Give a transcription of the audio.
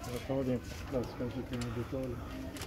Vad tar din plats? Kanske till en detalj.